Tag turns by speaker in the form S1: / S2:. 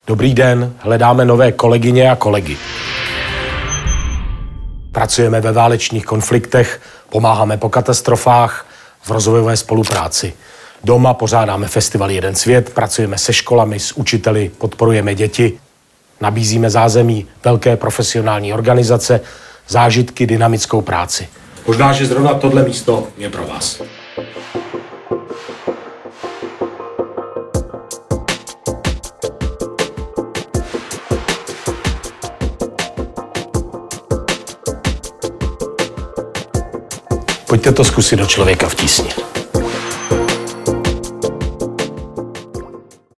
S1: Dobrý den, hledáme nové kolegyně a kolegy. Pracujeme ve válečných konfliktech, pomáháme po katastrofách, v rozvojové spolupráci. Doma pořádáme festival Jeden svět, pracujeme se školami, s učiteli, podporujeme děti. Nabízíme zázemí velké profesionální organizace, zážitky, dynamickou práci. Možná, že zrovna tohle místo je pro vás. Pojďte to zkusit do Člověka v tísni.